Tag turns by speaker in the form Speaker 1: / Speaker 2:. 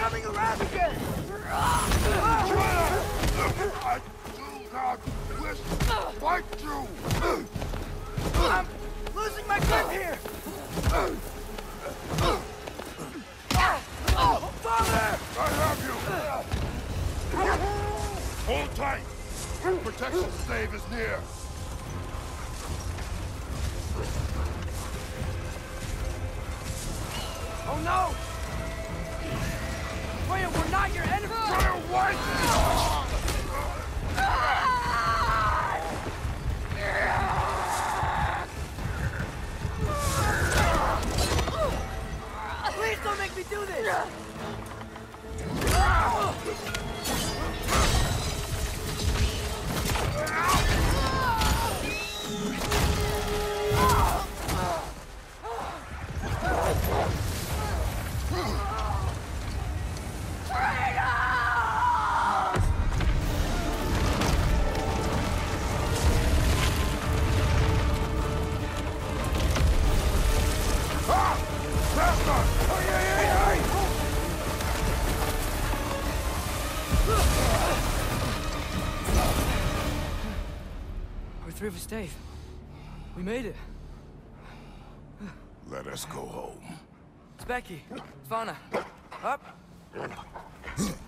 Speaker 1: coming around again!
Speaker 2: I do not wish to fight you!
Speaker 1: I'm losing my grip here! Father!
Speaker 2: I have you! Hold tight! Protection stave is near!
Speaker 1: Oh no! Freya, we're not your enemy!
Speaker 2: Freya, what?
Speaker 1: Please don't make me do this!
Speaker 3: We're through for Stave. We made it.
Speaker 2: Let us go home.
Speaker 3: It's Becky. Svana. Up.